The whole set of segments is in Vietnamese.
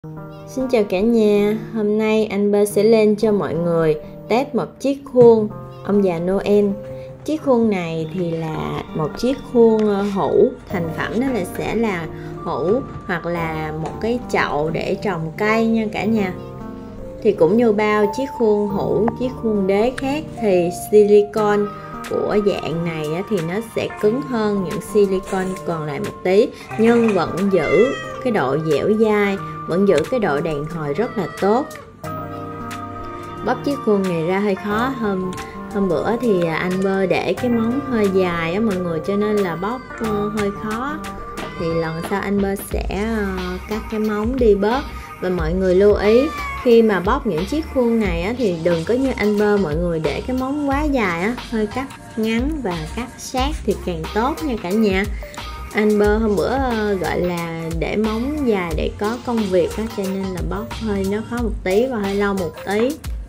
Xin chào cả nhà, hôm nay anh Bơ sẽ lên cho mọi người test một chiếc khuôn ông già Noel. Chiếc khuôn này thì là một chiếc khuôn hũ, thành phẩm nó sẽ là hũ hoặc là một cái chậu để trồng cây nha cả nhà. Thì cũng như bao chiếc khuôn hũ, chiếc khuôn đế khác thì silicon của dạng này thì nó sẽ cứng hơn những silicon còn lại một tí, nhưng vẫn giữ cái độ dẻo dai, vẫn giữ cái độ đàn hồi rất là tốt. Bóc chiếc khuôn này ra hơi khó, hôm bữa thì anh Bơ để cái móng hơi dài á mọi người, cho nên là bóc hơi khó. Thì lần sau anh Bơ sẽ cắt cái móng đi bớt. Và mọi người lưu ý khi mà bóc những chiếc khuôn này á, thì đừng có như anh Bơ mọi người để cái móng quá dài á, hơi cắt ngắn và cắt sát thì càng tốt nha cả nhà. Anh Bơ hôm bữa gọi là để móng dài để có công việc á, cho nên là bóc hơi nó khó một tí và hơi lâu một tí.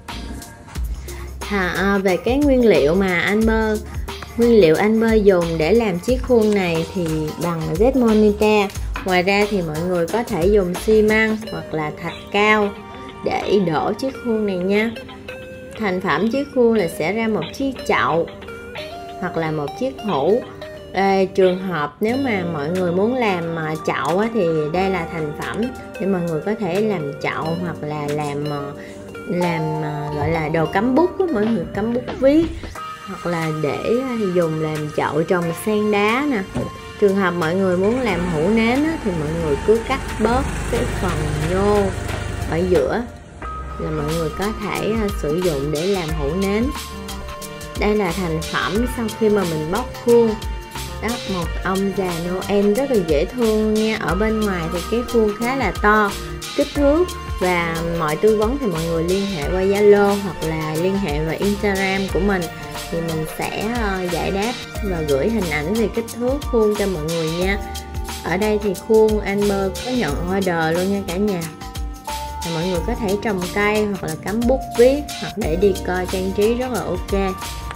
Về cái nguyên liệu mà anh Bơ dùng để làm chiếc khuôn này thì bằng zmonita. Ngoài ra thì mọi người có thể dùng xi măng hoặc là thạch cao để đổ chiếc khuôn này nha. Thành phẩm chiếc khuôn là sẽ ra một chiếc chậu hoặc là một chiếc hũ. Trường hợp nếu mà mọi người muốn làm chậu á, thì đây là thành phẩm để mọi người có thể làm chậu hoặc là làm gọi là đồ cắm bút á, mọi người cắm bút viết, hoặc là để dùng làm chậu trồng sen đá nè. Trường hợp mọi người muốn làm hũ nến á, thì mọi người cứ cắt bớt cái phần nhô ở giữa là mọi người có thể sử dụng để làm hũ nến. Đây là thành phẩm sau khi mà mình bóc khuôn. Đó, một ông già Noel rất là dễ thương nha. Ở bên ngoài thì cái khuôn khá là to, kích thước và mọi tư vấn thì mọi người liên hệ qua Zalo hoặc là liên hệ vào Instagram của mình, thì mình sẽ giải đáp và gửi hình ảnh về kích thước khuôn cho mọi người nha. Ở đây thì khuôn anh Bơ có nhận order luôn nha cả nhà. Thì mọi người có thể trồng cây hoặc là cắm bút viết hoặc để decor trang trí rất là ok.